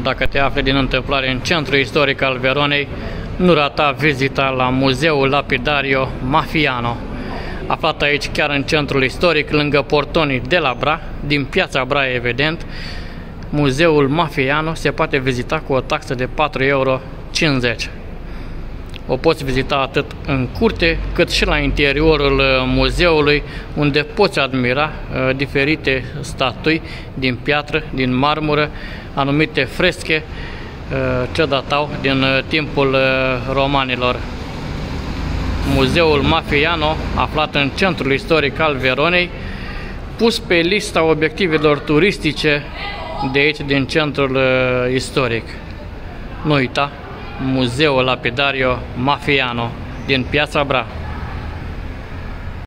Dacă te afli din întâmplare în centrul istoric al Veronei, nu rata vizita la Muzeul Lapidario Mafiano, aflat aici chiar în centrul istoric, lângă portonii de la Bra, din piața Bra, evident. Muzeul Mafiano se poate vizita cu o taxă de 4,50 euro. O poți vizita atât în curte, cât și la interiorul muzeului, unde poți admira diferite statui din piatră, din marmură, anumite fresche ce datau din timpul romanilor. Muzeul Mafiano, aflat în centrul istoric al Veronei, pus pe lista obiectivelor turistice de aici, din centrul istoric. Nu uita, Muzeul Lapidario Mafiano din piața Bra.